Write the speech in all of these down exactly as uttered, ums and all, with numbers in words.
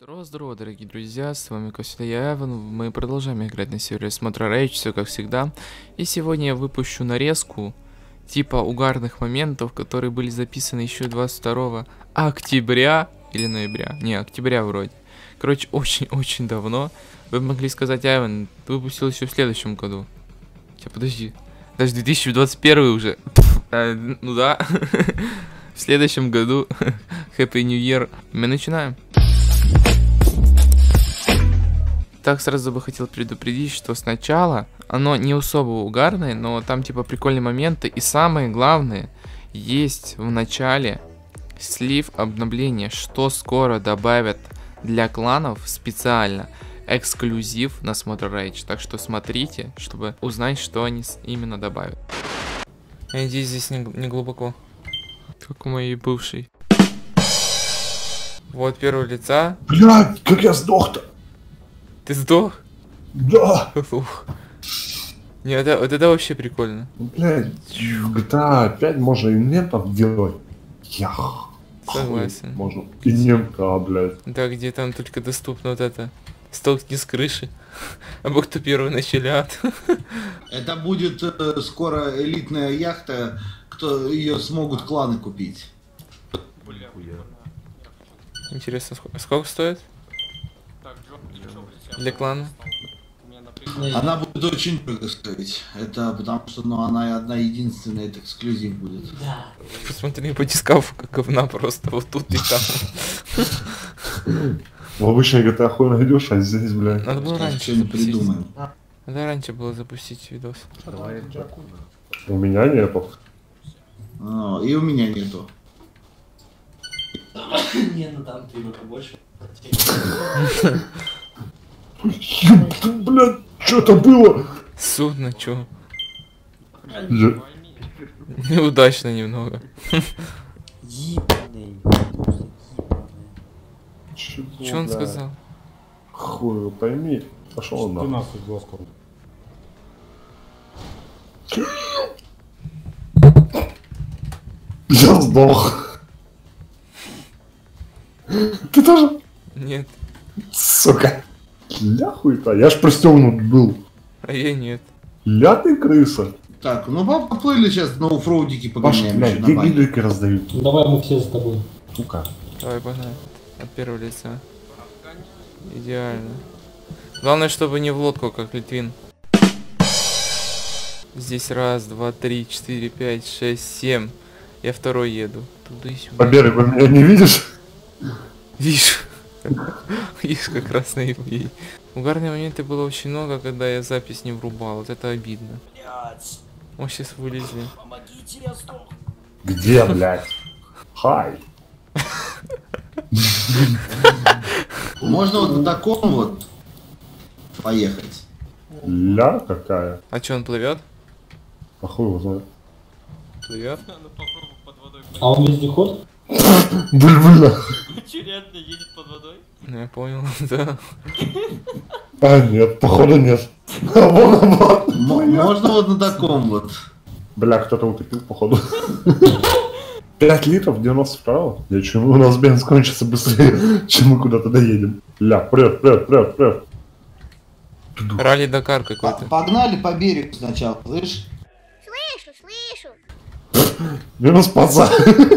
Здорово-здорово, дорогие друзья, с вами Костя Эван, мы продолжаем играть на сервере Смотра Рейдж, все как всегда. И сегодня я выпущу нарезку, типа угарных моментов, которые были записаны еще двадцать второго октября, или ноября, не, октября вроде. Короче, очень-очень давно. Вы могли сказать, Эван, ты выпустил еще в следующем году. Сейчас, подожди, даже две тысячи двадцать первый уже, а, ну да, в следующем году, Happy New Year, мы начинаем. Так, сразу бы хотел предупредить, что сначала оно не особо угарное, но там типа прикольные моменты. И самое главное, есть в начале слив обновления, что скоро добавят для кланов специально. Эксклюзив на Смотра Рейдж. Так что смотрите, чтобы узнать, что они именно добавят. Я надеюсь, здесь не, не глубоко. Как у моей бывшей. Вот первого лица. Блядь, как я сдох-то? Ты сдох? Да. Ух. Не, это, вот это вообще прикольно. Блядь, в джи ти эй опять можно и немцев делать. Ях. Согласен. Можно и немка, блядь. Да, где там только доступно вот это. Столкни с крыши. А бог кто первый начали ад. Это будет э, скоро элитная яхта, кто ее смогут кланы купить. Интересно, сколько, сколько стоит? Для клана? Она будет очень дорого стоить. Это потому что ну, она одна единственная, это эксклюзив будет. Посмотри по дискафу, как говна просто. Вот тут и там. В обычной джи ти эй хуй найдешь, а здесь, блядь. Надо было раньше Что-нибудь запустить. придумаем. Надо раньше было запустить видос. У меня нету. А, и у меня нету. Не, ну там ты его побольше. Ёпта, блядь, что это было? Судно, чё? Я- Неудачно немного. Ебаный. Чего, Чё он блядь? сказал? Хуй его пойми. Пошел он нахуй. тринадцать досков. Я сдох. Ты тоже? Нет. Сука. Ля хуй-то, я ж пристегнут был. А я нет. Ля ты крыса. Так, ну по- поплыли сейчас на оффроудике Паша, погоняем блядь, еще где на бане. гидрики раздают? Ну давай мы все за тобой. Сука. Давай, погнали. От первого лица. Идеально. Главное, чтобы не в лодку, как Литвин. Здесь раз, два, три, четыре, пять, шесть, семь. Я второй еду. Туда и сюда. По берегу меня не видишь? Видишь? Видишь, как раз на ей. Угарные моменты было очень много, когда я запись не врубал. Вот это обидно. О, сейчас вылезли. Помогите, я сдох. Где, блядь? Хай. Можно вот на таком вот поехать. Ля какая? А что, он плывет? А хуй его знает. Плывет? А он вездеход? Буль-бульно. Реально едет под водой? Ну, я понял, да. А нет, походу нет. А вон он. М- можно вот на таком вот. Бля, кто-то утопил, походу. пять литров, девяносто второго. Я чему у нас бенз кончится быстрее, чем мы куда-то доедем. Ля, прет, прет, прет, прет. Ралли Дакар П- какой-то. Погнали по берегу сначала, слышь? Слышу, слышу. Минус паца.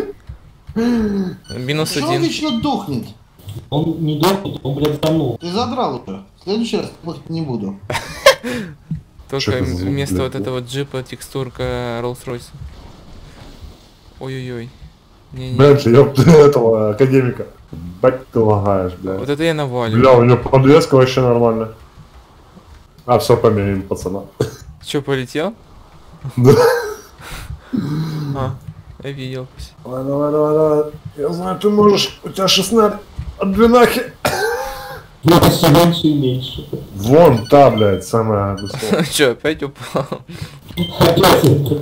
Минус Что он один. вечно дохнет? Он не дохнет, он, блядь, тонул. Ты задрал уже. В следующий раз плохать не буду. Только Чё это за звук, вместо блядь? вот этого джипа текстурка Rolls-Royce. Ой-ой-ой. Не-не. Блядь, ёпта этого академика. Бать ты лагаешь, Вот блядь. это я навалю. Бля, у него подвеска вообще нормально. А, все, померяем, пацана. Че, полетел? Да. А, я видел. Давай, давай, давай, давай. Я знаю, ты можешь. У тебя шестнадцать. Отбей нахер. Ну, все меньше и меньше. Вон та, блядь, самая высокая. Че, опять упал? Опять это.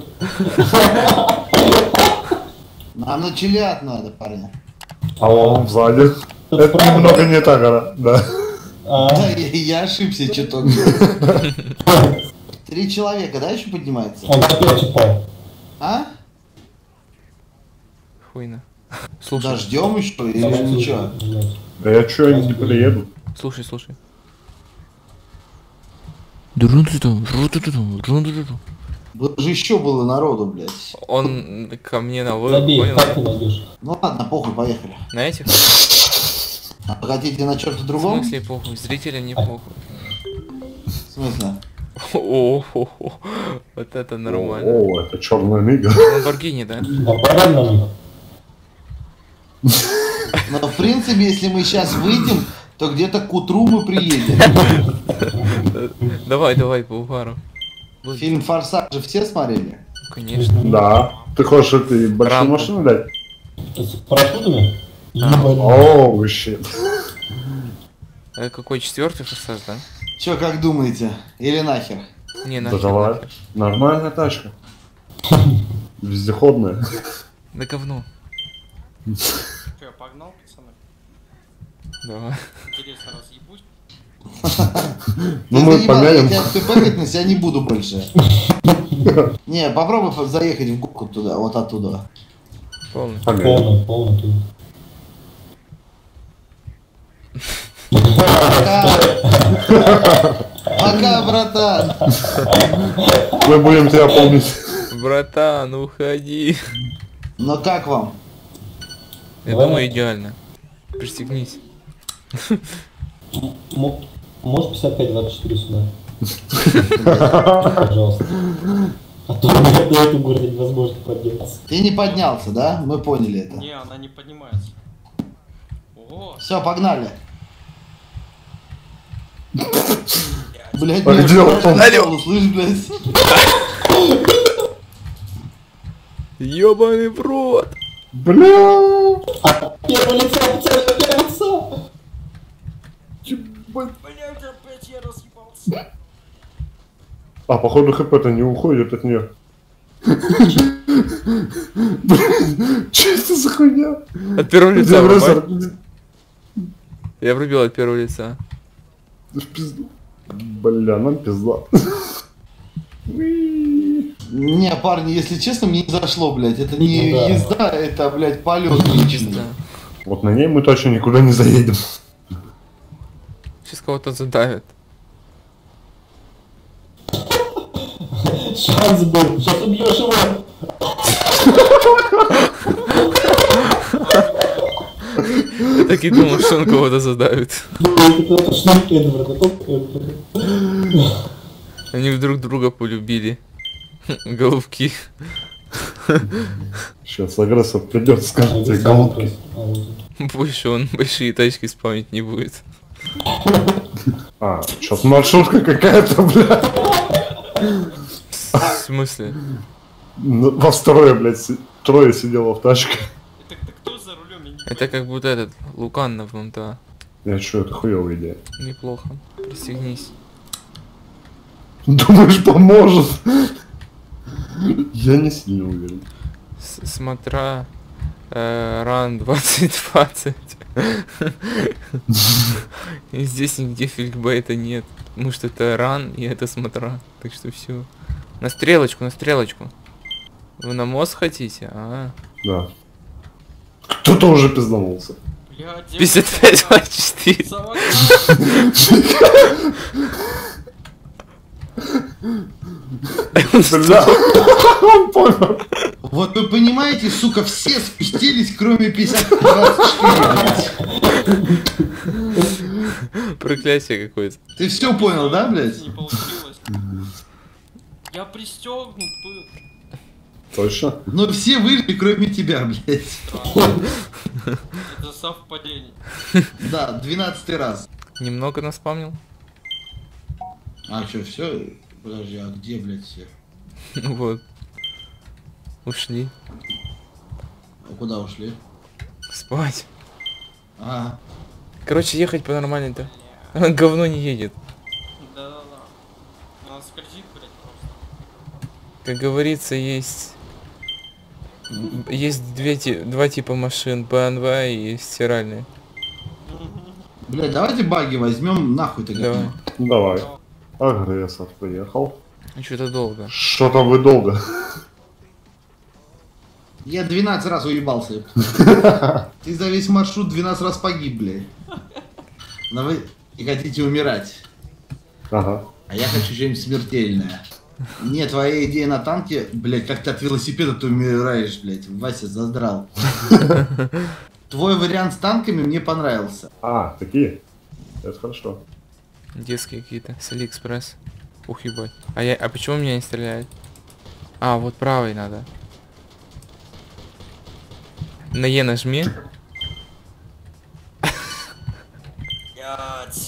Нам на челят надо, парни. А он сзади. Тут Это правда? немного не та гора, да. А, Да, я, я ошибся чуток. Три человека, да, еще поднимается? он опять упал. А? Хуйно. Слушай, Дождем еще или Давайте, ничего? блядь. Да я чё, они не приедут? Слушай, слушай. Друн-ту-ту, ру-ту-ту-ту, друн-ту-ту-ту. Вот же еще было народу, блядь. Он ко мне на вы, Забей, понял? как ты найдешь? Ну ладно, похуй, поехали. На этих? А хотите на черта В другом? смысле похуй? Зрителям не похуй. В смысле? О-хо-хо. Вот это нормально. О, это черная мига. Ламборгини, да? Нападай на них. Но в принципе, если мы сейчас выйдем, то где-то к утру мы приедем. Давай, давай, по угару. Фильм «Форсаж» же все смотрели? Конечно. Да. Ты хочешь этой большую Рамбо. машину дать? С парашютами? А. Ебать. Оу, щит. Это какой четвертый форсаж, да? Чё, как думаете? Или нахер? Не, Да нахер. давай. нахер. Нормальная тачка. Вездеходная. Да говно. Че, я погнал, пацаны? Давай. Интересно, разъебусь? Ну Ты мы заебал, помянем. Я тебя пэкать на себя не буду больше. Не, попробуй заехать в горку туда, вот оттуда. Полный. Помянем. Полный, полный. ты. Пока, Пока, братан. Мы будем тебя помнить. Братан, уходи. Ну как вам? Я Давай. думаю, идеально. Пристегнись. Мо- Можешь пятьдесят пять двадцать четыре сюда? Пожалуйста. А то у меня до этого города невозможно подняться. Ты не поднялся, да? Мы поняли это. Не, она не поднимается. Ого! Все, погнали. Блять, А мне где он? страшно, слышь, блядь. Ёбаный в рот. Бля. Первое лицо, пацаны, первое лицо! Ебать. Блять, опять я разъебался. А, походу хп-то не уходит от нее. Че это за хуйня? От первого лица. Где врубай. бразер? Я врубил от первого лица. Да в пизду. Бля, нам пизда. Уи. Не, парни, если честно, мне не зашло, блядь. Это не Да. езда, это, блядь, полет личный. Да. Вот на ней мы точно никуда не заедем. Сейчас кого-то задавят. Шанс был, сейчас убьешь его! Я так и думал, что он кого-то задавит. Это точно Эдвард, это Эдвард. Они друг друга полюбили. Голубки. Сейчас агрессор придет, скажет тебе голубки. Больше он большие тачки спавнить не будет. А, сейчас маршрутка какая-то, бля. В смысле? Ну, во второе, блядь, си- трое сидело в тачке. Это, это кто за рулем? Я не Это как будто этот Лукан на да. Я чё, это хуёвая идея. Неплохо. Пристегнись. Думаешь, поможет? Я не сильно уверен. С- Смотра. э, Ран двадцать двадцать. И здесь нигде фликбейта нет. Потому что это ран и это смотра. Так что все. На стрелочку, на стрелочку. Вы на мост хотите? А. Да. Кто-то уже пизданулся. Блядь, пятьдесят пять двадцать четыре. Бля, он понял. Вот вы понимаете, сука, все спустились, кроме пятьдесят двадцать четыре, блядь. Проклятие какое-то. Ты все понял, да, блядь? Не получилось. Я пристегнут был. Точно? Но все вышли, кроме тебя, блядь. Это совпадение. Да, двенадцатый раз. Немного наспамнил. А что, все? Подожди, а где, блядь, все? Ну вот. Ушли. А куда ушли? Спать. А, Короче, ехать по-нормальному-то. Говно не едет. Да-да-да. Она скользит, блядь, просто. Как говорится, есть... Есть две, ти- два типа машин, бэ эм вэ и стиральные. блядь, давайте баги возьмем, нахуй ты Давай. Давай. Агрессор приехал. Что-то долго. Что-то вы долго. Я двенадцать раз уебался. Ты за весь маршрут двенадцать раз погиб, блядь. Но вы не хотите умирать. Ага. А я хочу что-нибудь смертельное. Не, твоя идея на танке, блядь, как ты от велосипеда ты умираешь, блядь. Вася задрал. Твой вариант с танками мне понравился. А, такие? Это хорошо. Детские какие-то, с Алиэкспресс. Ух, ебать. А, я... а почему меня не стреляет? А, вот правой надо. На Е нажми. Блядь.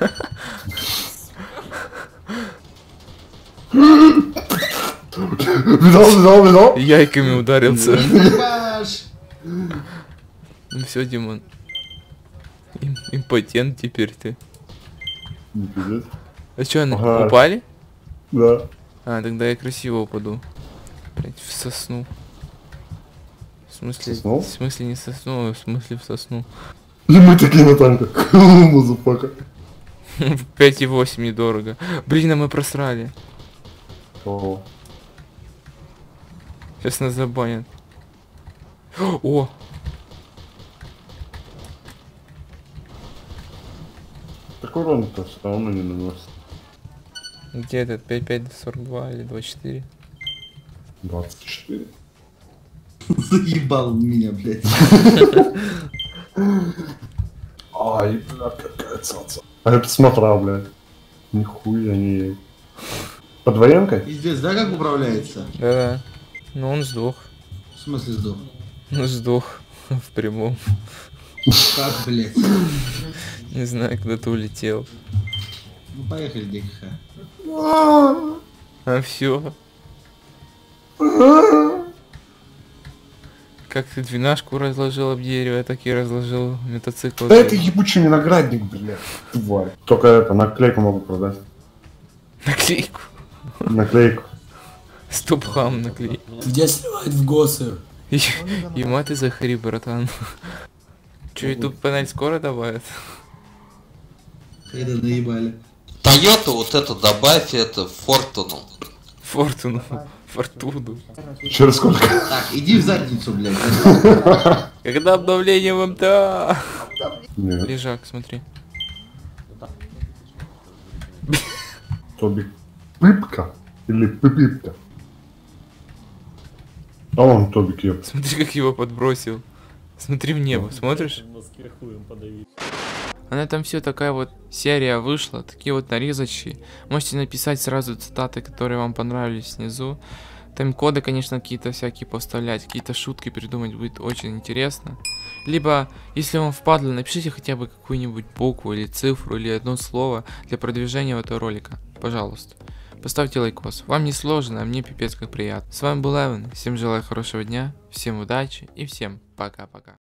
Видал, видал, видал? Яйками ударился. Ебаш! Ну все, Димон. Им- импотент теперь ты. Не пиздец. А что, они Ага. упали? Да. А, тогда я красиво упаду. Блять, в сосну. В смысле, Соснул? в смысле не сосну, а в смысле в сосну. И мы такие на танках. Мазафака. пять и восемь недорого. Блин, а мы просрали. О. Сейчас нас забанят. О! Так урон-то все равно не наносит. Где этот? пять пять сорок два или двадцать четыре? двадцать четыре. Заебал меня, блядь. Ай, бля, какая цаца. А это смотра, блядь. Нихуя не... Под военкой? Пиздец, да, как управляется? Да-да. Ну он сдох. В смысле сдох? Ну сдох. В прямом. Как, блядь? Не знаю, куда ты улетел. Ну поехали, ДКХ. А все. Как ты двенашку разложил об дерево, так и разложил мотоцикл. Да это ебучий виноградник, блядь. Тварь. Только это, наклейку могу продать. Наклейку. Наклейку. Стоп-хам наклей. Где сливать в ГОСы? Ема ты захари, братан. Че, и тут панель скоро добавят? Когда наебали. Тойоту вот это добавь, это Фортуну. Фортуну. Фортуну. Через сколько? Так, иди в задницу, блядь. Когда обновление в МТА? Нет. Лежак, смотри. Тоби. Пипка? Или пипипка? А он Тобик еб. Смотри, как его подбросил. Смотри в небо, смотришь? А на этом все, такая вот серия вышла, такие вот нарезочки. Можете написать сразу цитаты, которые вам понравились снизу. Тайм-коды, конечно, какие-то всякие поставлять, какие-то шутки придумать будет очень интересно. Либо, если вам впадло, напишите хотя бы какую-нибудь букву или цифру или одно слово для продвижения этого ролика. Пожалуйста. Поставьте лайкос. Вам не сложно, а мне пипец как приятно. С вами был Эван. Всем желаю хорошего дня, всем удачи и всем пока-пока.